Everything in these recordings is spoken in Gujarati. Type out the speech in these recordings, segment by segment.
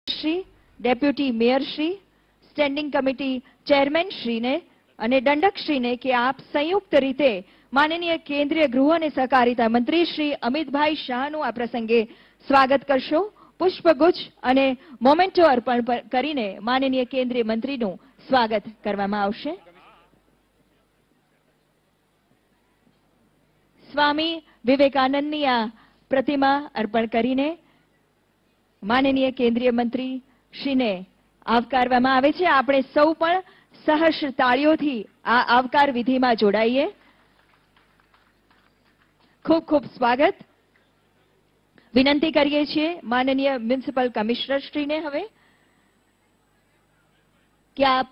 Shri, deputy mayor Shri, standing committee chairman શ્રીને અને દંડકશ્રીને કે આપ સંયુક્ત રીતે માનનીય કેન્દ્રીય ગૃહ અને સહકારિતા મંત્રી શ્રી અમિતભાઈ શાહનું આ પ્રસંગે સ્વાગત કરશો. પુષ્પગુચ્છ અને મોમેન્ટો અર્પણ કરીને માનનીય કેન્દ્રીય મંત્રીનું સ્વાગત કરવામાં આવશે. સ્વામી વિવેકાનંદની આ પ્રતિમા અર્પણ કરીને માનનીય કેન્દ્રીય મંત્રી શ્રીને આવકારવામાં આવે છે. આપણે સૌ પણ સહર્ષ તાળીઓથી આ આવકાર વિધિમાં જોડાઈએ. ખૂબ ખૂબ સ્વાગત. વિનંતી કરીએ છીએ માનનીય મ્યુનિસિપલ કમિશનર શ્રીને હવે કે આપ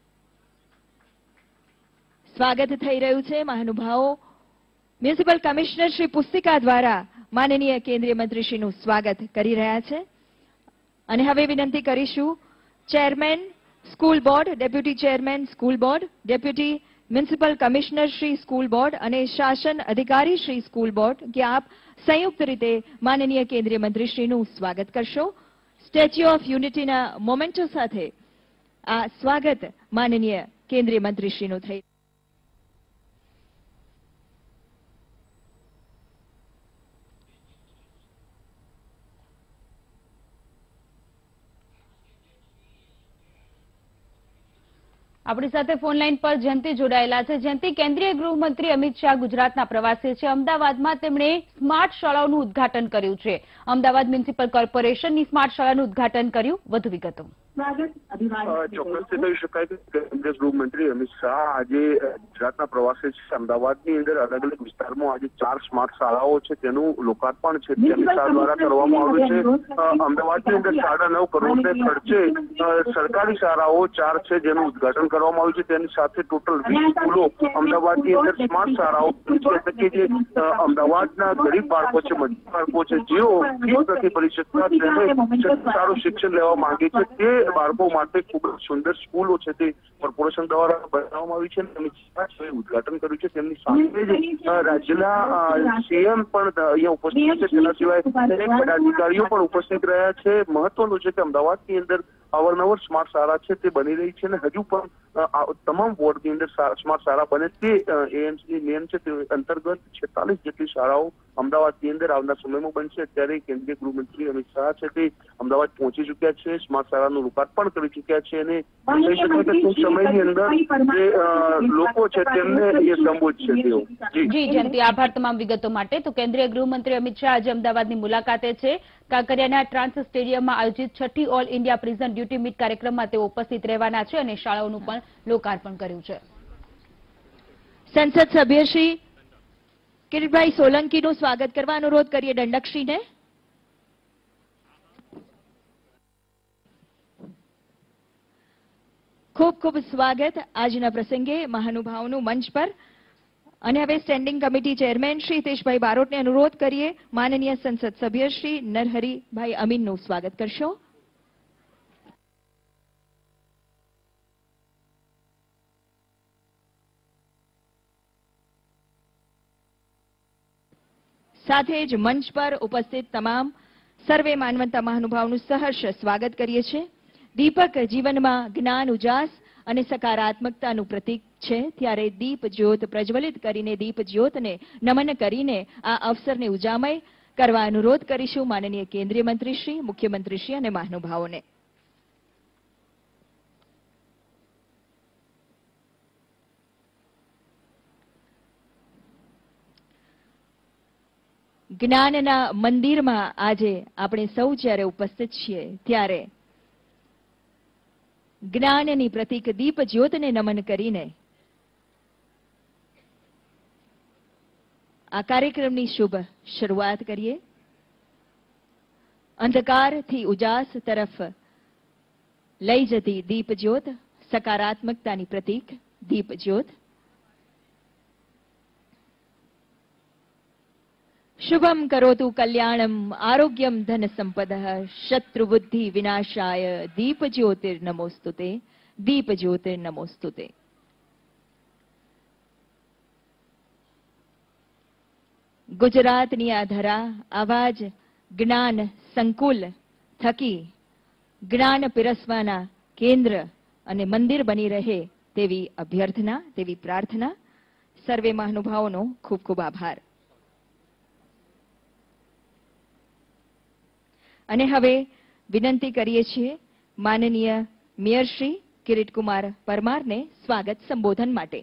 સ્વાગત થઈ રહ્યું છે મહાનુભાવો. મ્યુનિસિપલ કમિશનર શ્રી પુસ્તિકા દ્વારા માનનીય કેન્દ્રીય મંત્રીશ્રીનું સ્વાગત કરી રહ્યા છે. અને હવે વિનંતી કરીશું chairman school board, deputy chairman school board, deputy municipal commissioner Shri school board અને શાસન અધિકારી શ્રી સ્કૂલ બોર્ડ કે આપ સંયુક્ત રીતે માનનીય કેન્દ્રીય મંત્રીશ્રીનું સ્વાગત કરશો. સ્ટેચ્યુ ઓફ યુનિટીના મોમેન્ટો સાથે આ સ્વાગત માનનીય કેન્દ્રીય મંત્રીશ્રીનું થઈ. આપણી સાથે ફોન લાઈન પર જયંતિ જોડાયેલા છે. જયંતિ, કેન્દ્રીય ગૃહમંત્રી અમિત શાહ ગુજરાતના પ્રવાસે છે. અમદાવાદમાં તેમણે સ્માર્ટ શાળાઓનું ઉદ્ઘાટન કર્યું છે. અમદાવાદ મ્યુનિસિપલ કોર્પોરેશનની સ્માર્ટ શાળાનું ઉદ્ઘાટન કર્યું. વધુ વિગતો. ચોક્કસથી કહી શકાય કે કેન્દ્રીય ગૃહમંત્રી અમિત શાહ આજે ગુજરાતના પ્રવાસે છે. અમદાવાદની અંદર અલગ અલગ વિસ્તારમાં આજે 4 સ્માર્ટ શાળાઓ છે તેનું લોકાર્પણ છે તેમની શાળા દ્વારા કરવામાં આવ્યું છે. અમદાવાદની અંદર 9.5 કરોડને ખર્ચે સરકારી શાળાઓ 4 છે જેનું ઉદ્ઘાટન કરવામાં આવ્યું છે. તેની સાથે ટોટલ 20 સ્કૂલો અમદાવાદની અંદર સ્માર્ટ શાળાઓ છે એટલે કે જે અમદાવાદના ગરીબ બાળકો છે, મજૂર બાળકો છે, જેઓ ફીસ નથી ભરી શકતા, તેને સારું શિક્ષણ લેવા માંગે છે તે બાળકો માટે ખૂબ જ સુંદર સ્કૂલો છે તે કોર્પોરેશન દ્વારા બનાવવામાં આવી છે. ઉદ્ઘાટન કર્યું છે. તેમની સાથે જ રાજ્યના સીએમ પણ અહીંયા ઉપસ્થિત છે. તેના સિવાય દરેક પદાધિકારીઓ પણ ઉપસ્થિત રહ્યા છે. મહત્વનું છે કે અમદાવાદની અંદર અવારનવાર સ્માર્ટ શાળા છે તે બની રહી છે અને હજુ પણ તમામ વોર્ડની અંદર સ્માર્ટ શાળા બને તે એએમસીની નેમ છે તે અંતર્ગત 46 જેટલી શાળાઓ અમદાવાદની અંદર આવનાર સમયમાં બનશે. અત્યારે કેન્દ્રીય ગૃહમંત્રી અમિત શાહ છે તે અમદાવાદ પહોંચી ચુક્યા છે. સ્માર્ટ શાળાનું લોકાર્પણ કરી ચુક્યા છે અને કહી શકાય કે ટૂંક સમયની અંદર જે લોકો છે તેમને એ સંબોધશે તેઓ. જી જયંતિ, આભાર તમામ વિગતો માટે. તો કેન્દ્રીય ગૃહમંત્રી અમિત શાહ આજે અમદાવાદની મુલાકાતે છે. કાંકરિયાના ટ્રાન્સ સ્ટેડિયમમાં આયોજિત 6ઠી all India prison duty meet કાર્યક્રમમાં તેઓ ઉપસ્થિત રહેવાના છે અને શાળાઓનું પણ લોકાર્પણ કર્યું છે. સંસદ સભ્ય શ્રી કિરીટભાઈ સોલંકીનું સ્વાગત કરવા અનુરોધ કરીએ દંડકશ્રીને. ખૂબ ખૂબ સ્વાગત આજના પ્રસંગે મહાનુભાવોનું મંચ પર. અને હવે standing committee chairman Shri Hiteshbhai બારોટને અનુરોધ કરીએ માનનીય સંસદ સભ્ય શ્રી નરહરીભાઈ અમીનનું સ્વાગત કરશો. સાથે જ મંચ પર ઉપસ્થિત તમામ સર્વે માનવતા મહાનુભાવોનું સહર્ષ સ્વાગત કરીએ છીએ. દીપક જીવનમાં જ્ઞાન, ઉજાસ અને સકારાત્મકતાનું પ્રતીક છે ત્યારે દીપ જ્યોત પ્રજ્વલિત કરીને દીપ જ્યોતને નમન કરીને આ અવસરને ઉજામય કરવા અનુરોધ કરીશું માનનીય કેન્દ્રીય મંત્રીશ્રી, મુખ્યમંત્રીશ્રી અને મહાનુભાવોને. જ્ઞાનના મંદિરમાં આજે આપણે સૌ જ્યારે ઉપસ્થિત છીએ ત્યારે જ્ઞાનની પ્રતીક દીપ જ્યોતને નમન કરીને આ કાર્યક્રમની શુભ શરૂઆત કરીએ. અંધકારથી ઉજાસ તરફ લઈ જતી દીપ જ્યોત, સકારાત્મકતાની પ્રતીક દીપ જ્યોત. શુભમ કરોતુ કલ્યાણમ આરોગ્યમ ધન સંપદઃ શત્રુબુદ્ધિ વિનાશાય દીપ જ્યોતિર્નમોસ્તુતે દીપ જ્યોતિર્નમોસ્તુતે. ગુજરાતની આ ધરા આવા જ જ્ઞાન સંકુલ થકી જ્ઞાન પીરસવાના કેન્દ્ર અને મંદિર બની રહે તેવી અભ્યર્થના, તેવી પ્રાર્થના. સર્વે મહાનુભાવોનો ખૂબ ખૂબ આભાર. અને હવે વિનંતી કરીએ છીએ માનનીય મેયર શ્રી કિરીટકુમાર પરમારને સ્વાગત સંબોધન માટે.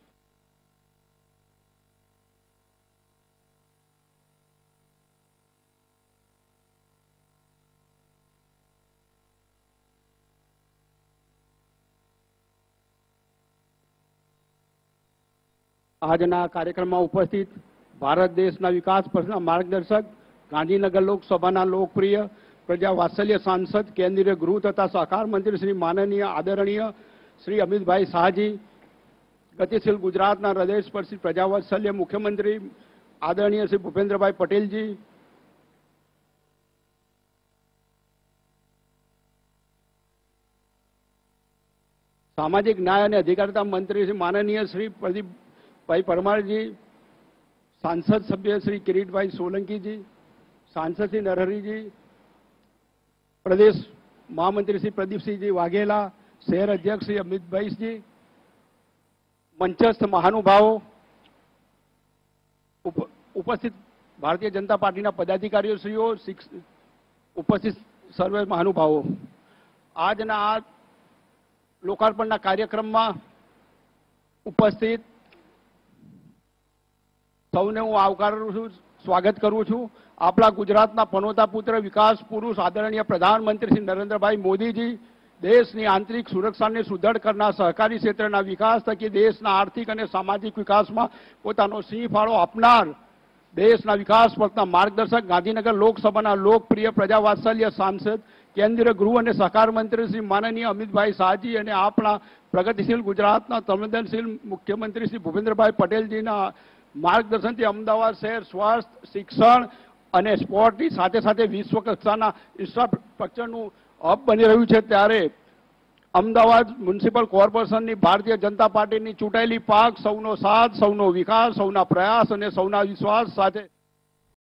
આજના કાર્યક્રમમાં ઉપસ્થિત ભારત દેશના વિકાસ પથના માર્ગદર્શક, ગાંધીનગર લોકસભાના લોકપ્રિય પ્રજા વાત્સલ્ય સાંસદ, કેન્દ્રીય ગૃહ તથા સહકાર મંત્રી શ્રી માનનીય આદરણીય શ્રી અમિતભાઈ શાહજી, ગતિશીલ ગુજરાતના હૃદયસ્પર્શી પ્રજા વાત્સલ્ય મુખ્યમંત્રી આદરણીય શ્રી ભૂપેન્દ્રભાઈ પટેલજી, સામાજિક ન્યાય અને અધિકારિતા મંત્રી શ્રી માનનીય શ્રી પ્રદીપભાઈ પરમારજી, सांसद सभ्य श्री किरीटभाई सोलंकी जी, सांसद श्री नरहरीजी, प्रदेश महामंत्री श्री प्रदीप सिंह जी वाघेला, शहर अध्यक्ष श्री अमित भाई जी, मंचस्थ महानुभावों, उपस्थित भारतीय जनता पार्टी पदाधिकारीओ श्रीओ, उपस्थित सर्व महानुभावों, आज लोकार्पण कार्यक्रम में उपस्थित સૌને હું આવકારું છું, સ્વાગત કરું છું. આપણા ગુજરાતના પનોતા પુત્ર, વિકાસ પુરુષ આદરણીય પ્રધાનમંત્રી શ્રી નરેન્દ્રભાઈ મોદીજી દેશની આંતરિક સુરક્ષાને સુદૃઢ કરનાર, સહકારી ક્ષેત્રના વિકાસ થકી દેશના આર્થિક અને સામાજિક વિકાસમાં પોતાનો સિંહ ફાળો આપનાર, દેશના વિકાસ પથના માર્ગદર્શક, ગાંધીનગર લોકસભાના લોકપ્રિય પ્રજા વાત્સલ્ય સાંસદ, કેન્દ્રીય ગૃહ અને સહકાર મંત્રી શ્રી માનનીય અમિતભાઈ શાહજી અને આપણા પ્રગતિશીલ ગુજરાતના સંવેદનશીલ મુખ્યમંત્રી શ્રી ભૂપેન્દ્રભાઈ પટેલજીના માર્ગદર્શનથી અમદાવાદ શહેર સ્વાસ્થ્ય, શિક્ષણ અને સ્પોર્ટની સાથે સાથે વિશ્વ કક્ષાના ઇન્ફ્રાસ્ટ્રક્ચરનું હબ બની રહ્યું છે, ત્યારે અમદાવાદ મ્યુનિસિપલ કોર્પોરેશનની ભારતીય જનતા પાર્ટીની ચૂંટાયેલી પાક સૌનો સાથ, સૌનો વિકાસ, સૌના પ્રયાસ અને સૌના વિશ્વાસ સાથે